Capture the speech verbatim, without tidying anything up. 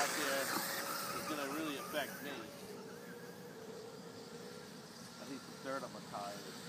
out there is going to really affect me. I need some dirt on my tires.